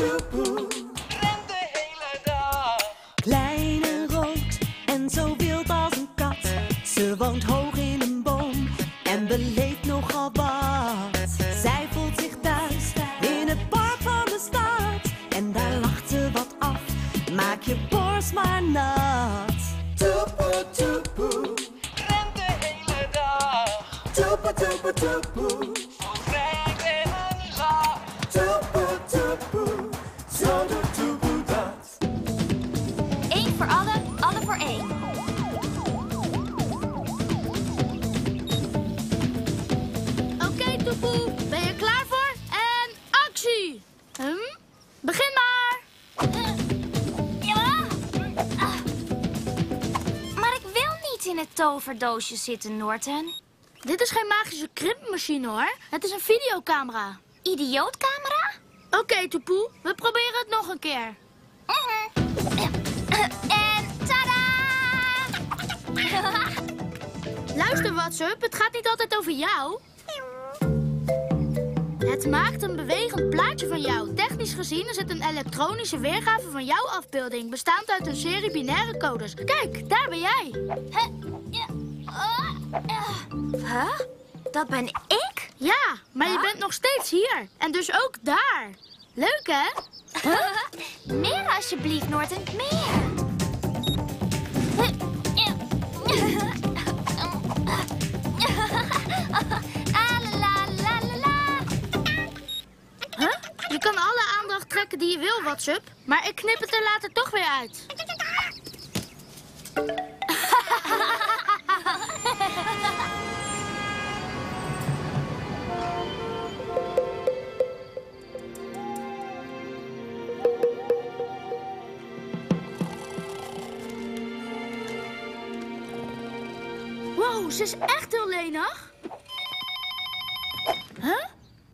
toepoe. Rent de hele dag. Klein en rood en zo wild als een kat. Ze woont hoog in een boom en beleeft nogal wat. Zij voelt zich thuis in het park van de stad. En daar lacht ze wat af, maak je borst maar nat. Toepoe, toepoe, rent de hele dag. Toepoe, toepoe, toepoe, vol vrijheid en een lach. Toepoe, toepoe, zo doet toepoe dat. 1 voor alle, alle voor 1. Oké, Toepoe, ben je klaar voor? En actie! Begin maar! Ja. Maar ik wil niet in het toverdoosje zitten, Norton. Dit is geen magische krimpmachine, hoor. Het is een videocamera. Idiootcamera? Oké, Toepoe, we proberen het nog een keer. En tada! Luister, WhatsApp, het gaat niet altijd over jou. Het maakt een bewegend plaatje van jou. Technisch gezien is het een elektronische weergave van jouw afbeelding, bestaand uit een serie binaire codes. Kijk, daar ben jij. Huh? Dat ben ik? Ja, maar je bent nog steeds hier. En dus ook daar. Leuk, hè? Meer alsjeblieft, Norton, meer. Huh? Je kan alle aandacht trekken die je wil, WhatsApp. Maar ik knip het er later toch weer uit. Wow, ze is echt heel lenig. Huh?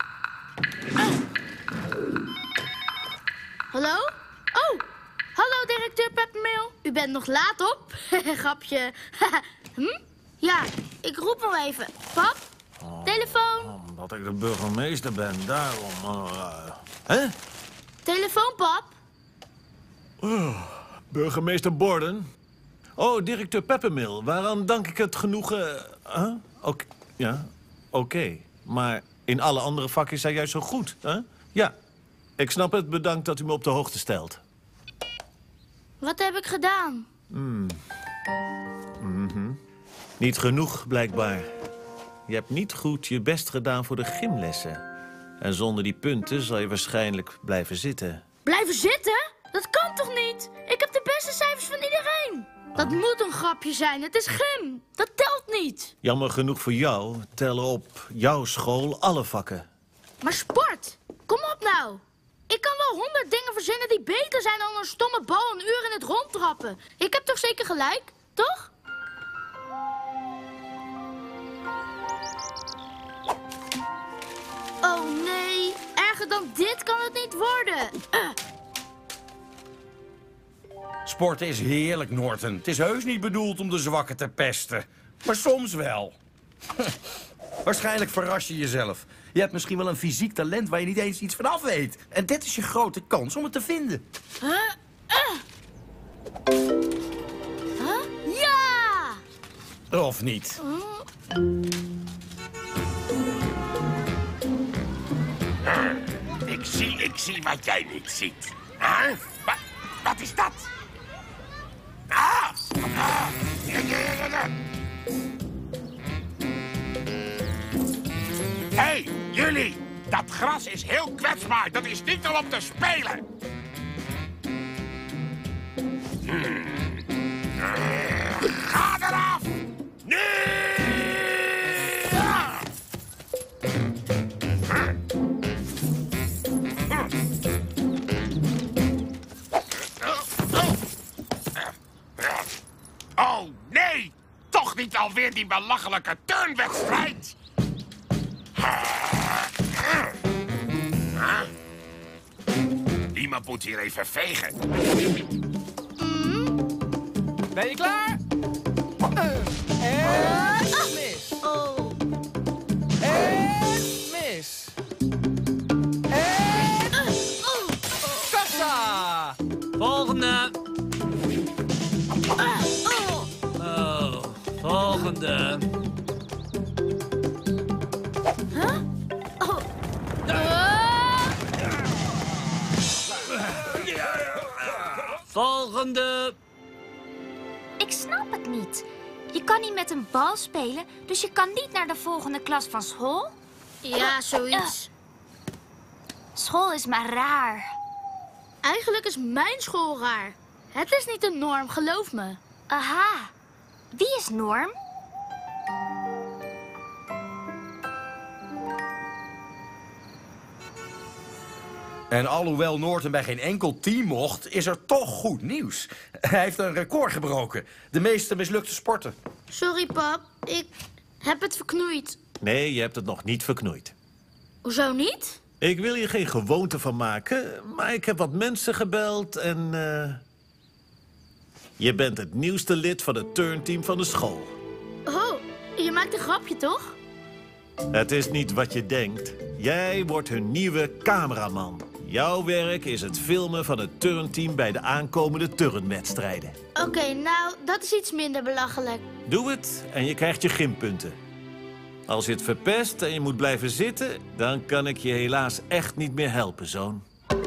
Hallo? Oh, hallo directeur Peppermeel. U bent nog laat op? Grapje. Ja, ik roep wel even. Pap? Telefoon? Omdat ik de burgemeester ben, daarom. Hè? Telefoon, pap? Burgemeester Borden? Oh, directeur Peppermill. Waaraan dank ik het genoegen... Oké. Ja, oké. Maar in alle andere vakjes zijn juist zo goed, hè? Ja, ik snap het. Bedankt dat u me op de hoogte stelt. Wat heb ik gedaan? Niet genoeg, blijkbaar. Je hebt niet goed je best gedaan voor de gymlessen. En zonder die punten zal je waarschijnlijk blijven zitten. Blijven zitten? Dat kan toch niet? Ik heb de beste cijfers van iedereen. Dat moet een grapje zijn. Het is gym. Dat telt niet. Jammer genoeg voor jou tellen op jouw school alle vakken. Maar sport? Kom op nou. Ik kan wel 100 dingen verzinnen die beter zijn dan een stomme bal een uur in het rond trappen. Ik heb toch zeker gelijk, toch? Oh nee, erger dan dit kan het niet worden. Sporten is heerlijk, Norton. Het is heus niet bedoeld om de zwakken te pesten. Maar soms wel. Waarschijnlijk verras je jezelf. Je hebt misschien wel een fysiek talent waar je niet eens iets van af weet. En dit is je grote kans om het te vinden. Huh? Ja! Of niet? Ik zie wat jij niet ziet. Huh? Wat is dat? Hey, jullie! Dat gras is heel kwetsbaar. Dat is niet om te spelen. Ga eraf! Nu! Oh, nee! Toch niet alweer die belachelijke turnwedstrijd! Iemand moet hier even vegen. Ben je klaar? En mis. Oh. En mis. En... Volgende. Oh, volgende. Volgende. Ik snap het niet. Je kan niet met een bal spelen, dus je kan niet naar de volgende klas van school? Ja, zoiets. School is maar raar. Eigenlijk is mijn school raar. Het is niet een norm, geloof me. Aha. Wie is Norm? En alhoewel Norton bij geen enkel team mocht, is er toch goed nieuws. Hij heeft een record gebroken. De meeste mislukte sporten. Sorry, pap. Ik heb het verknoeid. Nee, je hebt het nog niet verknoeid. Hoezo niet? Ik wil hier geen gewoonte van maken, maar ik heb wat mensen gebeld en... Je bent het nieuwste lid van het turnteam van de school. Oh, je maakt een grapje, toch? Het is niet wat je denkt. Jij wordt hun nieuwe cameraman. Jouw werk is het filmen van het turnteam bij de aankomende turnwedstrijden. Oké, nou, dat is iets minder belachelijk. Doe het en je krijgt je gympunten. Als je het verpest en je moet blijven zitten, dan kan ik je helaas echt niet meer helpen, zoon.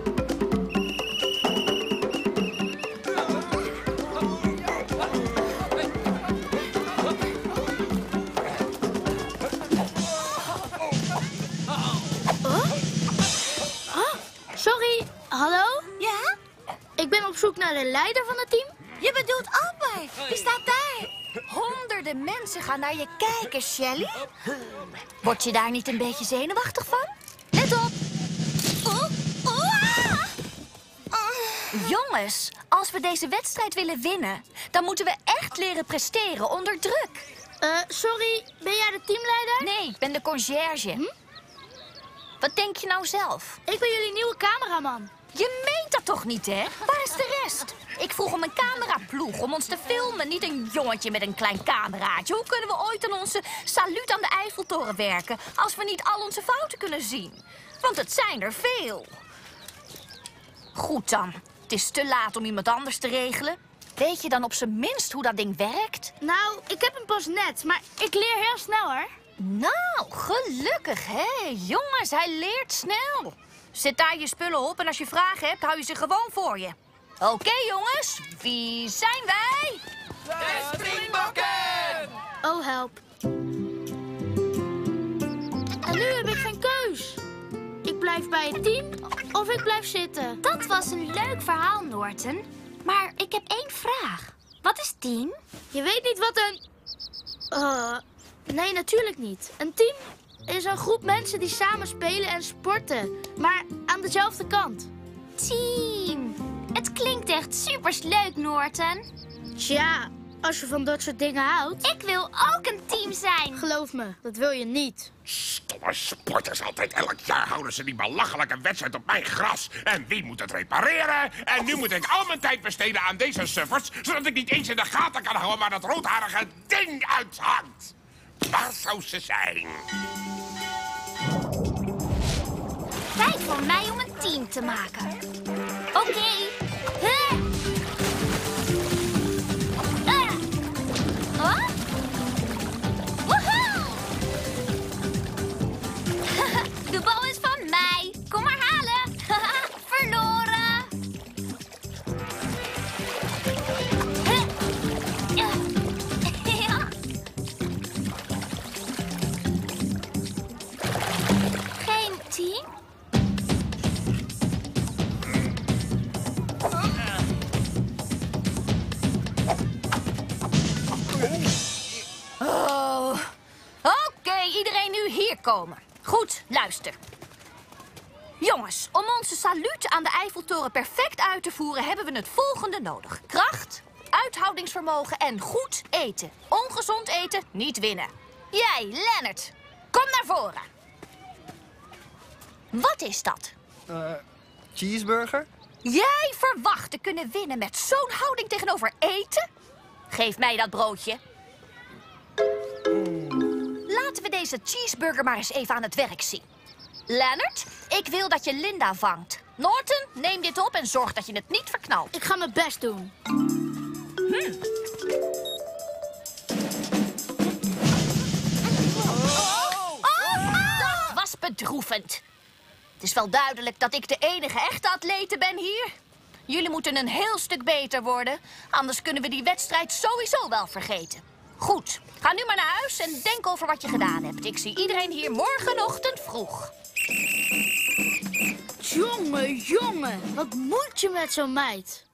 Sorry, hallo? Ja? Ik ben op zoek naar de leider van het team. Je bedoelt Albert. Die staat daar. Honderden mensen gaan naar je kijken, Shelly. Word je daar niet een beetje zenuwachtig van? Let op. Jongens, als we deze wedstrijd willen winnen, dan moeten we echt leren presteren onder druk. Sorry, ben jij de teamleider? Nee, ik ben de conciërge. Wat denk je nou zelf? Ik ben jullie nieuwe cameraman. Je meent dat toch niet, hè? Waar is de rest? Ik vroeg om een cameraploeg om ons te filmen, niet een jongetje met een klein cameraatje. Hoe kunnen we ooit aan onze saluut aan de Eiffeltoren werken als we niet al onze fouten kunnen zien? Want het zijn er veel. Goed dan. Het is te laat om iemand anders te regelen. Weet je dan op zijn minst hoe dat ding werkt? Nou, ik heb hem pas net, maar ik leer heel snel, hoor. Nou, gelukkig, hè? Jongens, hij leert snel. Zet daar je spullen op en als je vragen hebt, hou je ze gewoon voor je. Oké, jongens, wie zijn wij? De Springbokken! Oh, help. En nu heb ik geen keus. Ik blijf bij het team of ik blijf zitten. Dat was een leuk verhaal, Norton. Maar ik heb één vraag. Wat is team? Je weet niet wat een... nee, natuurlijk niet. Een team is een groep mensen die samen spelen en sporten. Maar aan dezelfde kant. Team. Het klinkt echt superleuk, Norton. Tja, als je van dat soort dingen houdt... Ik wil ook een team zijn. Geloof me, dat wil je niet. Stomme sporters, altijd elk jaar houden ze die belachelijke wedstrijd op mijn gras. En wie moet het repareren? En nu moet ik al mijn tijd besteden aan deze suffers, zodat ik niet eens in de gaten kan houden waar dat roodharige ding uithangt. Waar zou ze zijn? Tijd voor mij om een team te maken. Oké. Huh? Oh? Woehoe! De bal is van mij. Kom maar halen. Verloren. Geen team? Oh. Oké, iedereen nu hier komen. Goed, luister. Jongens, om onze saluut aan de Eiffeltoren perfect uit te voeren... hebben we het volgende nodig. Kracht, uithoudingsvermogen en goed eten. Ongezond eten, niet winnen. Jij, Leonard, kom naar voren. Wat is dat? Cheeseburger? Jij verwacht te kunnen winnen met zo'n houding tegenover eten? Geef mij dat broodje. Laten we deze cheeseburger maar eens even aan het werk zien. Leonard, ik wil dat je Linda vangt. Norton, neem dit op en zorg dat je het niet verknalt. Ik ga mijn best doen. Dat was bedroevend. Het is wel duidelijk dat ik de enige echte atlete ben hier. Jullie moeten een heel stuk beter worden. Anders kunnen we die wedstrijd sowieso wel vergeten. Goed, ga nu maar naar huis en denk over wat je gedaan hebt. Ik zie iedereen hier morgenochtend vroeg. Jongen, wat moet je met zo'n meid?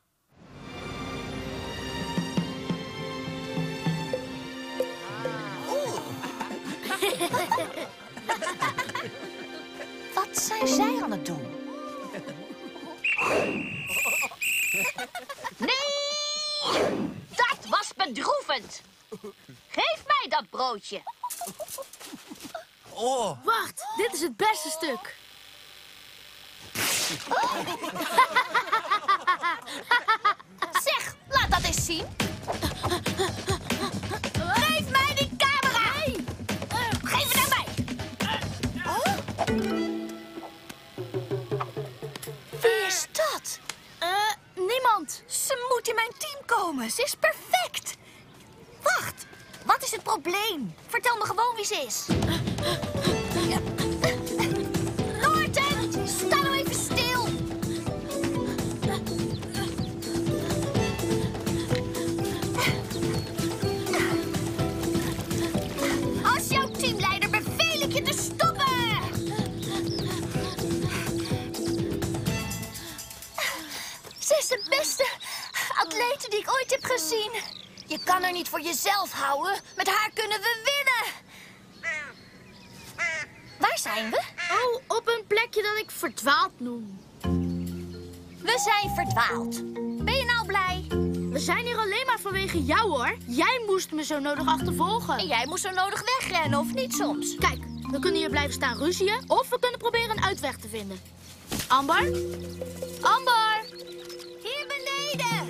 Wat zijn zij aan het doen? Nee! Dat was bedroevend. Geef mij dat broodje. Wacht, dit is het beste stuk. Zeg, laat dat eens zien. Geef mij die camera. Geef het aan mij. Wie is dat? Niemand. Ze moet in mijn team komen. Ze is perfect. Wacht, wat is het probleem? Vertel me gewoon wie ze is. Norton, sta nou even stil. Als jouw teamleider beveel ik je te stoppen. Ze is de beste atlete die ik ooit heb gezien. Je kan haar niet voor jezelf houden. Met haar kunnen we winnen. Waar zijn we? Oh, op een plekje dat ik verdwaald noem. We zijn verdwaald. Ben je nou blij? We zijn hier alleen maar vanwege jou, hoor. Jij moest me zo nodig achtervolgen. En jij moest zo nodig wegrennen, of niet soms? Kijk, we kunnen hier blijven staan ruzieën, of we kunnen proberen een uitweg te vinden. Amber? Amber! Hier beneden!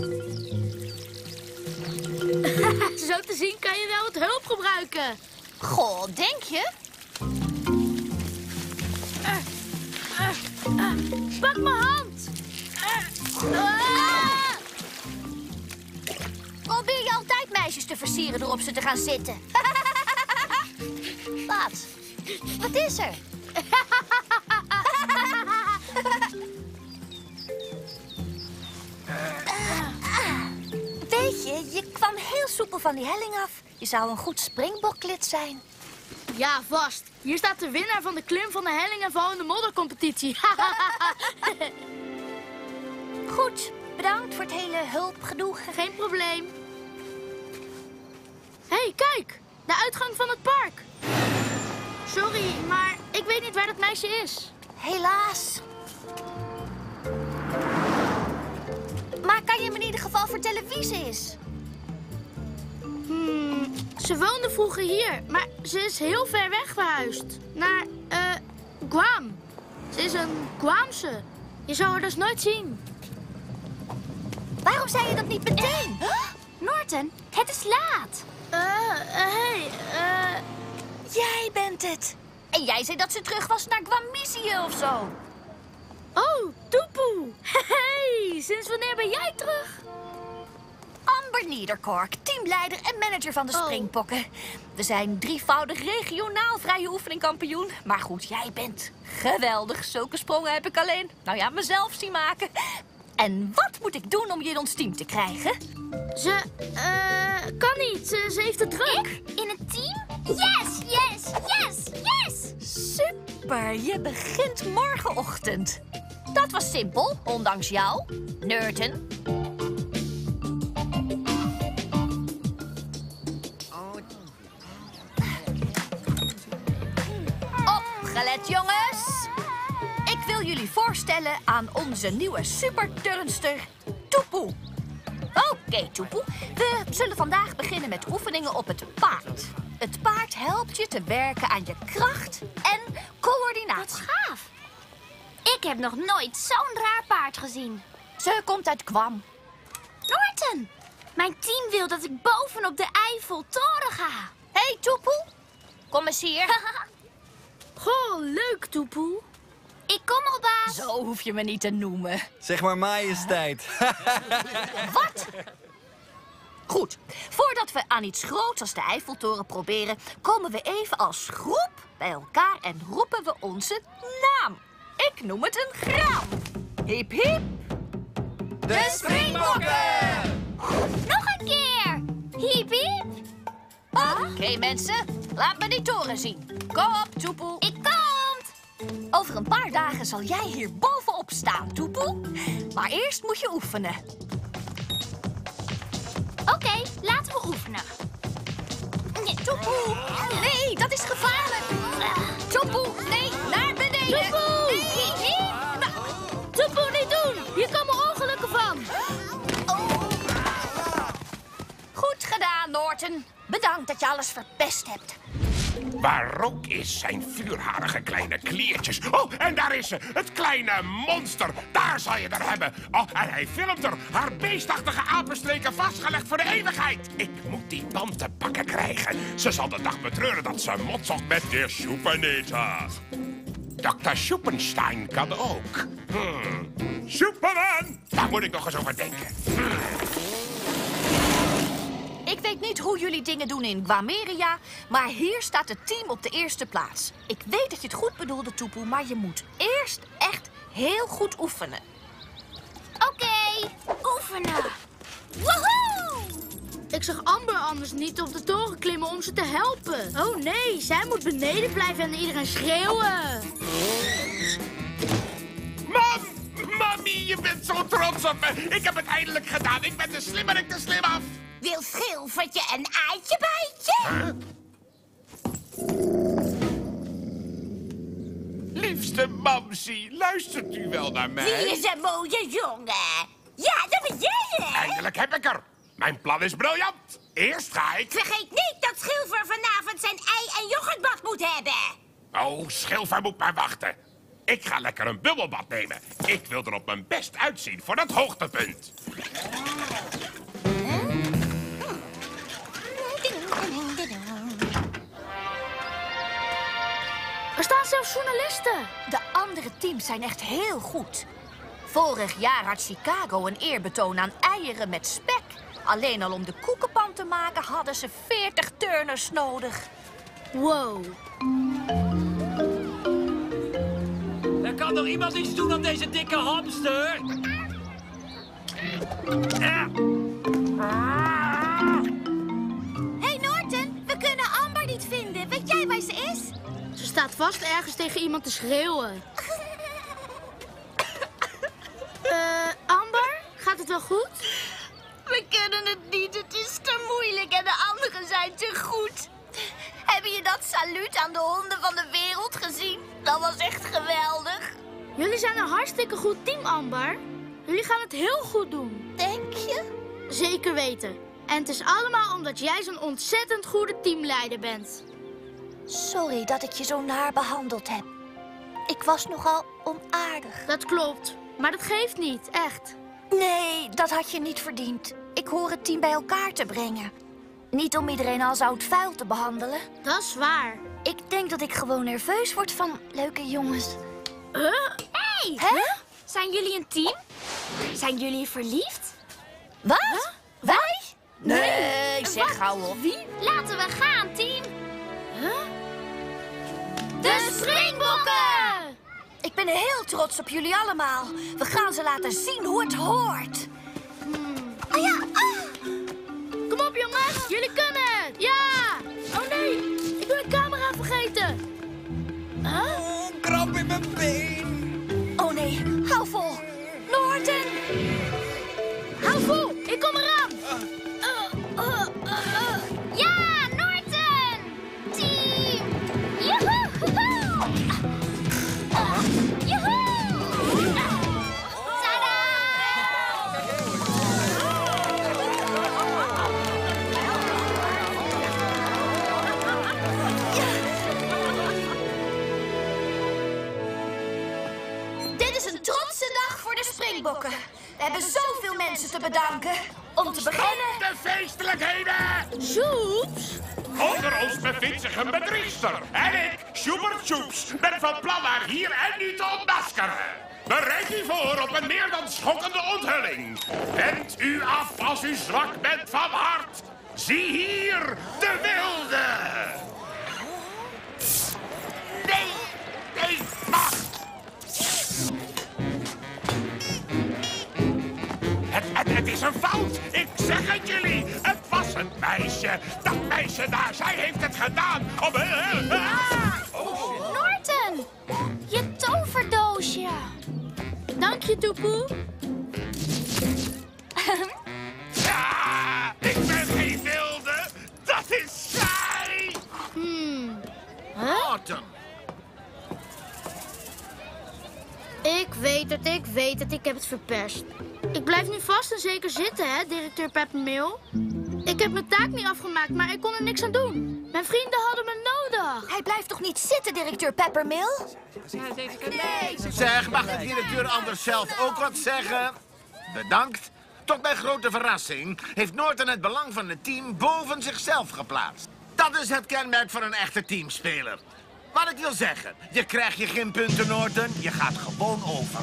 Zo te zien kan je wel wat hulp gebruiken. Goh, denk je? Pak mijn hand. Probeer je altijd meisjes te versieren door op ze te gaan zitten. Wat? Wat is er? Weet je, je kwam heel soepel van die helling af. Je zou een goed springboklid zijn. Ja, vast. Hier staat de winnaar van de klim van de helling en val in de moddercompetitie. Goed, bedankt voor het hele hulpgedoe. Geen probleem. Hé, kijk. De uitgang van het park. Sorry, maar ik weet niet waar dat meisje is. Helaas. Maar kan je me in ieder geval vertellen wie ze is? Ze woonde vroeger hier, maar ze is heel ver weg verhuisd. Naar, Guam. Ze is een Guamse. Je zou haar dus nooit zien. Waarom zei je dat niet meteen? Norton, het is laat. Jij bent het. En jij zei dat ze terug was naar Guamisië of zo. Oh, Toepoe. Hey, sinds wanneer ben jij terug? Amber Niederkork, teamleider en manager van de Springbokken. We zijn drievoudig regionaal vrije oefeningkampioen. Maar goed, jij bent geweldig. Zulke sprongen heb ik alleen, mezelf zien maken. En wat moet ik doen om je in ons team te krijgen? Ze, kan niet. Ze heeft het druk. In het team? Yes! Super, je begint morgenochtend. Dat was simpel, ondanks jou, Norton. Opgelet, jongens. Ik wil jullie voorstellen aan onze nieuwe superturnster, Toepoe. Oké, Toepoe. We zullen vandaag beginnen met oefeningen op het paard. Het paard helpt je te werken aan je kracht en coördinatie. Wat gaaf. Ik heb nog nooit zo'n raar paard gezien. Ze komt uit Guam. Norton, mijn team wil dat ik bovenop de Eiffeltoren ga. Hey, Toepoe. Kom eens hier. Goh, leuk, Toepoe. Ik kom al, baas. Zo hoef je me niet te noemen. Zeg maar majesteit. Wat? Goed, voordat we aan iets groots als de Eiffeltoren proberen, komen we even als groep bij elkaar en roepen we onze naam. Ik noem het een graan. Hiep, hiep. De Springbokken! Nog een keer. Hiep, hiep. Oké, mensen, laat me die toren zien. Kom op, Toepoe. Ik kom. Over een paar dagen zal jij hier bovenop staan, Toepoe. Maar eerst moet je oefenen. Oké, laten we oefenen. Toepoe, nee, dat is gevaarlijk. Toepoe, nee, naar beneden. Toepoe! Nee. Toepoe, niet doen. Hier komen ongelukken van. Goed gedaan, Norton. Bedankt dat je alles verpest hebt. Waar rook is, zijn vuurharige kleine kliertjes. Oh, en daar is ze, het kleine monster. Daar zal je er hebben. Oh, en hij filmt er. Haar beestachtige apenstreken vastgelegd voor de eeuwigheid. Ik moet die band te pakken krijgen. Ze zal de dag betreuren dat ze motzocht met de Soepeneter. Dr. Schoepenstein kan ook. Superman! Daar moet ik nog eens over denken. Ik weet niet hoe jullie dingen doen in Guameria, maar hier staat het team op de eerste plaats. Ik weet dat je het goed bedoelde, Toepoe, maar je moet eerst echt heel goed oefenen. Oké, oefenen. Woehoe! Ik zag Amber anders niet op de toren klimmen om ze te helpen. Oh nee, zij moet beneden blijven en iedereen schreeuwen. Mam! Mami, je bent zo trots op me. Ik heb het eindelijk gedaan. Ik ben de slimmerik te slim af. Wil Schilfertje een eitje bijtje? Liefste Mamsie, luistert u wel naar mij? Wie is een mooie jongen? Ja, dat ben jij, hè? Eindelijk heb ik er. Mijn plan is briljant. Eerst ga ik... Vergeet niet dat Schilfer vanavond zijn ei- en yoghurtbad moet hebben. Oh, Schilfer moet maar wachten. Ik ga lekker een bubbelbad nemen. Ik wil er op mijn best uitzien voor dat hoogtepunt. Er staan zelfs journalisten. De andere teams zijn echt heel goed. Vorig jaar had Chicago een eerbetoon aan eieren met spek. Alleen al om de koekenpan te maken hadden ze 40 turners nodig. Wow. Er kan nog iemand iets doen aan deze dikke hamster? Hey Norton, we kunnen Amber niet vinden. Weet jij waar ze is? Ze staat vast ergens tegen iemand te schreeuwen. Amber, gaat het wel goed? We kunnen het niet, het is te moeilijk en de anderen zijn te goed. Heb je dat saluut aan de honden van de wereld gezien? Dat was echt geweldig. Jullie zijn een hartstikke goed team, Amber. Jullie gaan het heel goed doen. Denk je? Zeker weten. En het is allemaal omdat jij zo'n ontzettend goede teamleider bent. Sorry dat ik je zo naar behandeld heb. Ik was nogal onaardig. Dat klopt, maar dat geeft niet, echt. Nee, dat had je niet verdiend. Ik hoor het team bij elkaar te brengen. Niet om iedereen als oud vuil te behandelen. Dat is waar. Ik denk dat ik gewoon nerveus word van leuke jongens. Hey! Hè? Zijn jullie een team? Zijn jullie verliefd? Wat? Wij? Nee, zeg gauw op. Wie? Laten we gaan, team. De Springbokken! Ik ben heel trots op jullie allemaal. We gaan ze laten zien hoe het hoort. Oh ja, Kom op jongens, jullie kunnen het. Ja! Oh nee, ik ben de camera vergeten. Krab in mijn been. Oh nee, hou vol. Norton! Hou vol, ik kom eraan. Ja, Norton! Team! Joehoe! Joehoe! Tadaa! Dit is een trotse dag voor de Springbokken. We hebben zoveel mensen te bedanken. Om te beginnen... De feestelijkheden! Soeps? Onder ons bevindt zich een bedriegster. En ik, Schubert Soeps, ben van plan haar hier en nu te ontmaskeren. Bereid u voor op een meer dan schokkende onthulling. Wend u af als u zwak bent van hart. Zie hier de wilde. Nee, wacht. Het is een fout. Ik zeg het jullie. Het was een meisje. Dat meisje daar, zij heeft het gedaan. Norton! Je toverdoosje. Dank je, Toepoe. Ja, ik ben geen wilde. Dat is zij. Norton. Ik weet het, ik heb het verpest. Ik blijf nu vast en zeker zitten, hè, directeur Peppermill. Ik heb mijn taak niet afgemaakt, maar ik kon er niks aan doen. Mijn vrienden hadden me nodig. Hij blijft toch niet zitten, directeur Peppermill? Zeg, mag de directeur anders zelf ook wat zeggen? Bedankt. Tot mijn grote verrassing heeft Norton het belang van het team boven zichzelf geplaatst. Dat is het kenmerk van een echte teamspeler. Wat ik wil zeggen, je krijgt je geen punten, Norton. Je gaat gewoon over.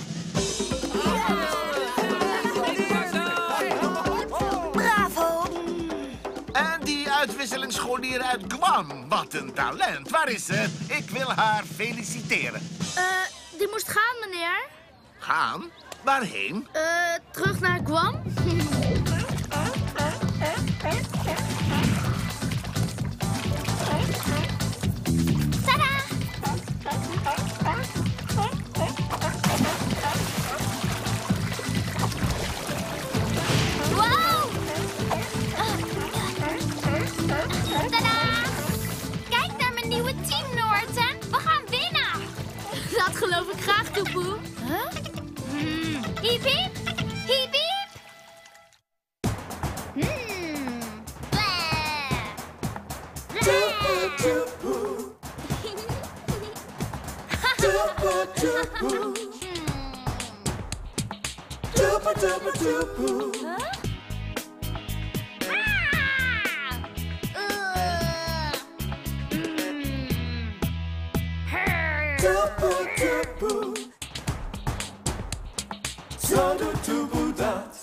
Bravo! En die uitwisselingsscholier uit Guam, wat een talent. Waar is ze? Ik wil haar feliciteren. Die moest gaan, meneer. Gaan? Waarheen? Terug naar Guam. Tadaa! Wow! Tadaa! Kijk naar mijn nieuwe team, Norton. We gaan winnen. Dat geloof ik graag, Toepoe. Hiep, hiep. Hiep, hiep. Zo doet Toepoe dat.